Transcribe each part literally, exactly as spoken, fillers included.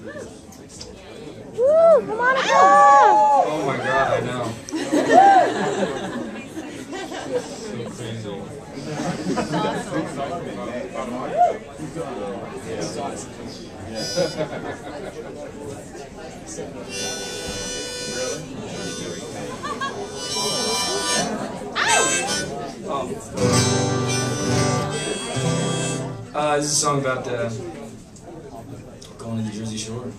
Woo! Harmonica! Oh my god, I know. Oh. Uh, this is a song about uh, going to the Jersey Shore.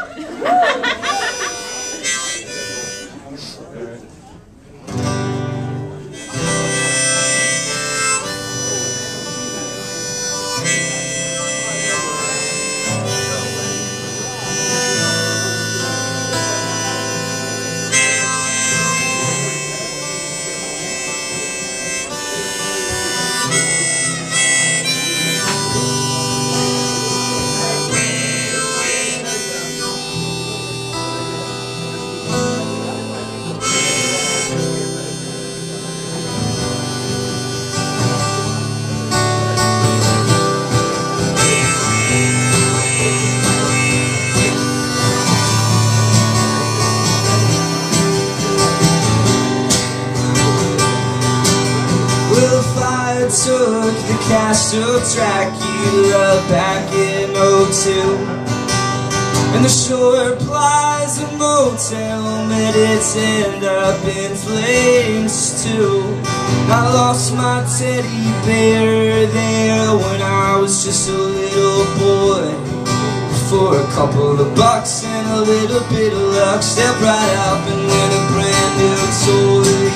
Took the castle track you loved back in oh two, and the shore plies a motel made its end up in flames too. I lost my teddy bear there when I was just a little boy. For a couple of bucks and a little bit of luck, stepped right up and win a brand new toy.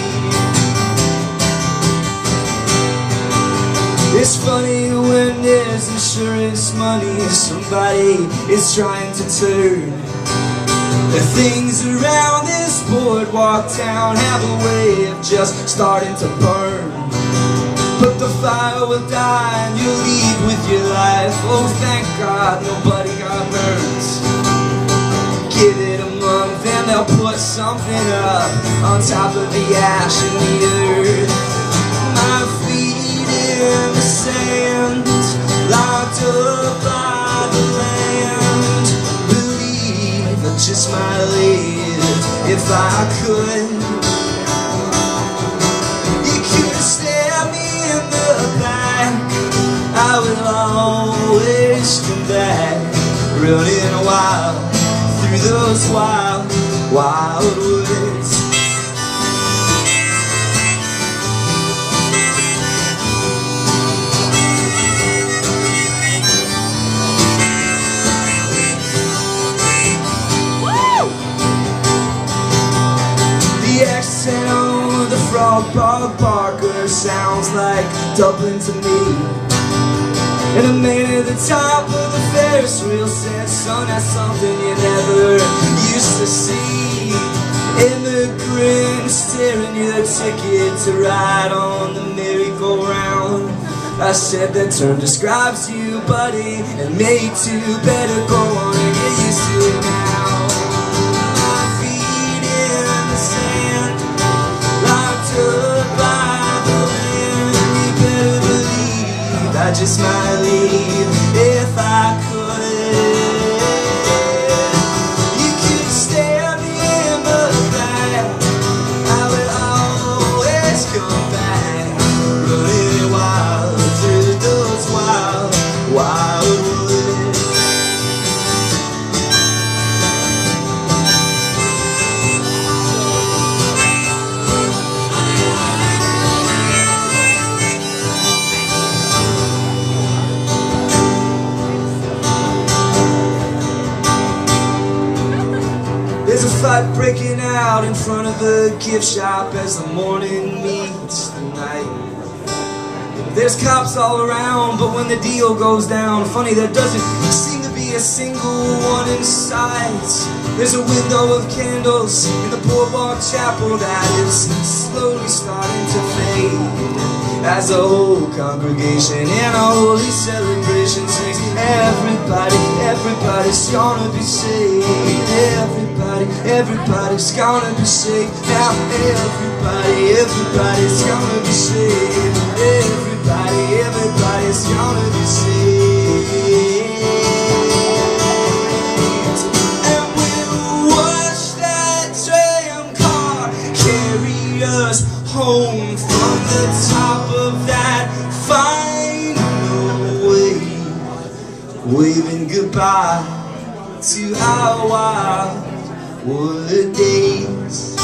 It's funny when there's insurance money somebody is trying to turn. The things around this boardwalk town have a way of just starting to burn. But the fire will die and you'll leave with your life. Oh, thank God nobody got hurt. Give it a month and they'll put something up on top of the ash and the earth. My feet in the sand, locked up by the land. Believe I just might live if I could. You could stab me in the back, I will always come back, running wild through those wild, wild woods. The frog bog barker sounds like Dublin to me. And a man at the top of the Ferris wheel said, son, that's something you never used to see. Immigrants staring your ticket to ride on the merry-go-round. I said that term describes you, buddy, and me too. Better go on and get used to it now. I just might leave if I could. You could stab me in the back, I would always come back, running wild through those wild, wild woods. There's a fight breaking out in front of the gift shop as the morning meets the night. There's cops all around, but when the deal goes down, funny, there doesn't seem to be a single one in sight. There's a window of candles in the boardwalk chapel that is slowly starting to fade, as the whole congregation in a holy celebration sings, everybody, everybody's gonna be saved. Everybody, everybody's gonna be saved. Now everybody, everybody's gonna be saved. Everybody, everybody's gonna be saved. the top of that final wave, waving goodbye to our wildwood days.